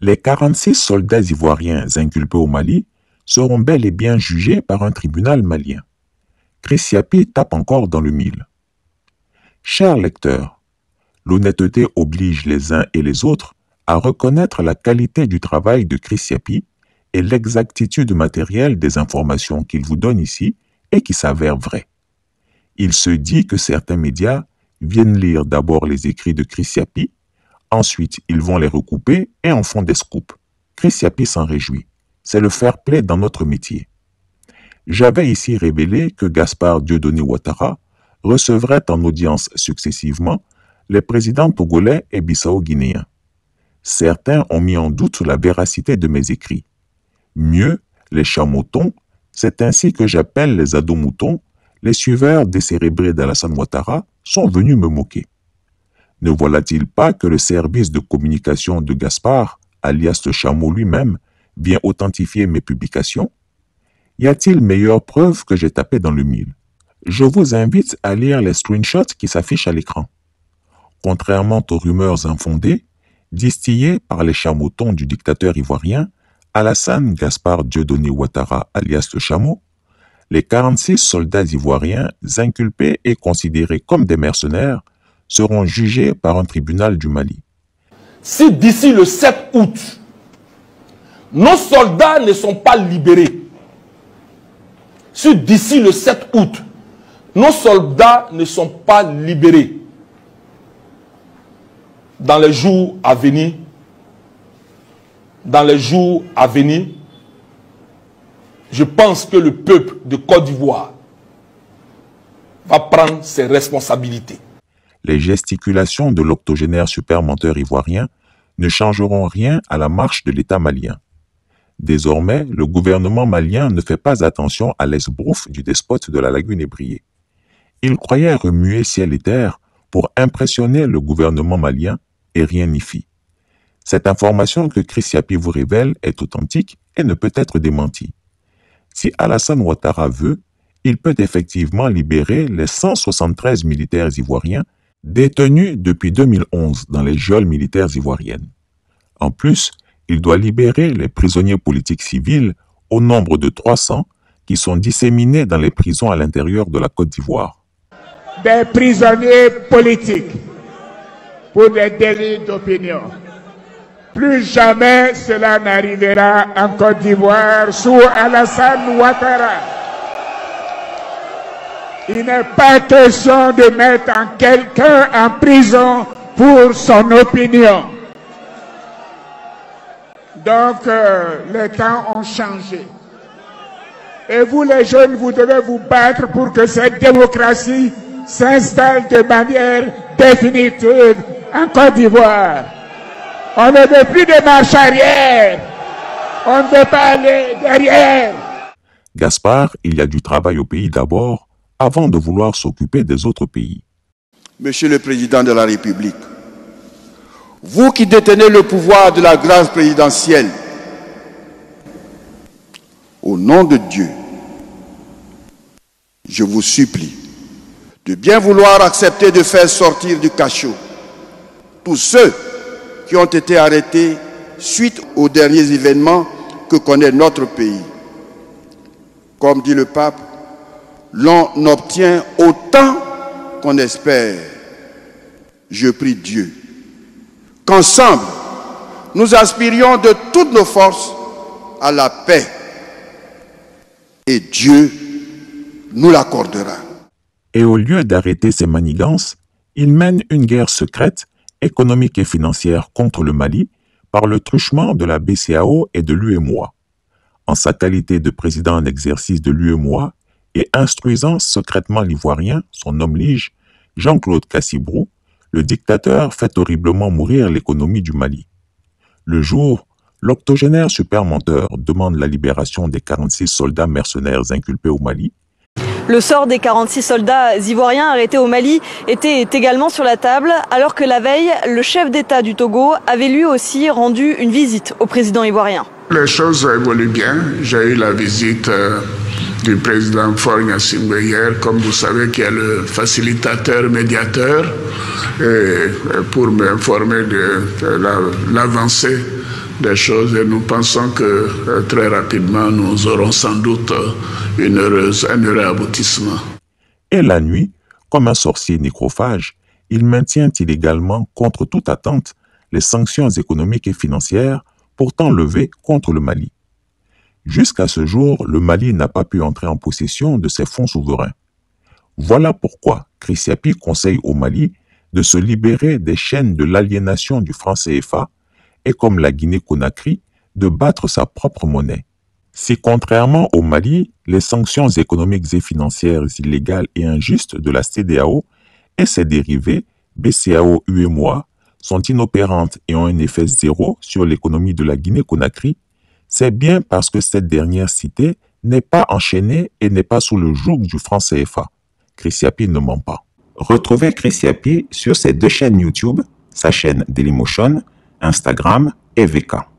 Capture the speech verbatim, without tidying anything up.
Les quarante-six soldats ivoiriens inculpés au Mali seront bel et bien jugés par un tribunal malien. Chris Yapie tape encore dans le mille. Chers lecteurs, l'honnêteté oblige les uns et les autres à reconnaître la qualité du travail de Chris Yapie et l'exactitude matérielle des informations qu'il vous donne ici et qui s'avèrent vraies. Il se dit que certains médias viennent lire d'abord les écrits de Chris Yapie, ensuite ils vont les recouper et en font des scoops. Chris Yapie s'en réjouit. C'est le fair play dans notre métier. J'avais ici révélé que Gaspard Dieudonné Ouattara recevrait en audience successivement les présidents togolais et bissau-guinéens. Certains ont mis en doute la véracité de mes écrits. Mieux, les chats-moutons, c'est ainsi que j'appelle les ados-moutons, les suiveurs décérébrés d'Alassane Ouattara, sont venus me moquer. Ne voilà-t-il pas que le service de communication de Gaspard, alias le chameau lui-même, vient authentifier mes publications? Y a-t-il meilleure preuve que j'ai tapé dans le mille? Je vous invite à lire les screenshots qui s'affichent à l'écran. Contrairement aux rumeurs infondées, distillées par les chats-moutons du dictateur ivoirien, Alassane Gaspard Dieudonné Ouattara, alias le chameau, les quarante-six soldats ivoiriens inculpés et considérés comme des mercenaires seront jugés par un tribunal du Mali. Si d'ici le sept août, nos soldats ne sont pas libérés, si d'ici le sept août, nos soldats ne sont pas libérés, dans les jours à venir, dans les jours à venir, je pense que le peuple de Côte d'Ivoire va prendre ses responsabilités. Les gesticulations de l'octogénaire supermenteur ivoirien ne changeront rien à la marche de l'État malien. Désormais, le gouvernement malien ne fait pas attention à l'esbrouffe du despote de la lagune ébriée. Il croyait remuer ciel et terre pour impressionner le gouvernement malien et rien n'y fit. Cette information que Chris Yapie vous révèle est authentique et ne peut être démentie. Si Alassane Ouattara veut, il peut effectivement libérer les cent soixante-treize militaires ivoiriens détenus depuis deux mille onze dans les geôles militaires ivoiriennes. En plus, il doit libérer les prisonniers politiques civils au nombre de trois cents qui sont disséminés dans les prisons à l'intérieur de la Côte d'Ivoire. Des prisonniers politiques pour des délits d'opinion. Plus jamais cela n'arrivera en Côte d'Ivoire sous Alassane Ouattara. Il n'est pas question de mettre en quelqu'un en prison pour son opinion. Donc, euh, les temps ont changé. Et vous, les jeunes, vous devez vous battre pour que cette démocratie s'installe de manière définitive en Côte d'Ivoire. On ne veut plus de marche arrière. On ne veut pas aller derrière. Gaspard, il y a du travail au pays d'abord, avant de vouloir s'occuper des autres pays. Monsieur le Président de la République, vous qui détenez le pouvoir de la grâce présidentielle, au nom de Dieu, je vous supplie de bien vouloir accepter de faire sortir du cachot tous ceux qui ont été arrêtés suite aux derniers événements que connaît notre pays. Comme dit le pape, l'on obtient autant qu'on espère. Je prie Dieu qu'ensemble, nous aspirions de toutes nos forces à la paix. Et Dieu nous l'accordera. Et au lieu d'arrêter ces manigances, il mène une guerre secrète, économique et financière contre le Mali par le truchement de la B C E A O et de l'U E M O A. En sa qualité de président en exercice de l'U E M O A et instruisant secrètement l'Ivoirien, son homme lige, Jean-Claude Cassibrou, le dictateur fait horriblement mourir l'économie du Mali. Le jour, l'octogénaire supermenteur demande la libération des quarante-six soldats mercenaires inculpés au Mali. Le sort des quarante-six soldats ivoiriens arrêtés au Mali était également sur la table, alors que la veille, le chef d'État du Togo avait lui aussi rendu une visite au président ivoirien. Les choses évoluent bien. J'ai eu la visite euh, du président Faure Gnassingbé hier, comme vous savez, qui est le facilitateur, médiateur, et, et pour m'informer de, de l'avancée des choses et nous pensons que euh, très rapidement nous aurons sans doute euh, une heureuse, un heureux aboutissement. Et la nuit, comme un sorcier nécrophage, il maintient illégalement, contre toute attente, les sanctions économiques et financières pourtant levées contre le Mali. Jusqu'à ce jour, le Mali n'a pas pu entrer en possession de ses fonds souverains. Voilà pourquoi Chriss Yapi conseille au Mali de se libérer des chaînes de l'aliénation du franc C F A et, comme la Guinée-Conakry, de battre sa propre monnaie. Si, contrairement au Mali, les sanctions économiques et financières illégales et injustes de la C E D E A O et ses dérivés, B C A O, U E M O A, sont inopérantes et ont un effet zéro sur l'économie de la Guinée-Conakry, c'est bien parce que cette dernière citée n'est pas enchaînée et n'est pas sous le joug du franc C F A. Chriss Yapi ne ment pas. Retrouvez Chriss Yapi sur ses deux chaînes YouTube, sa chaîne Dailymotion, Instagram et V K.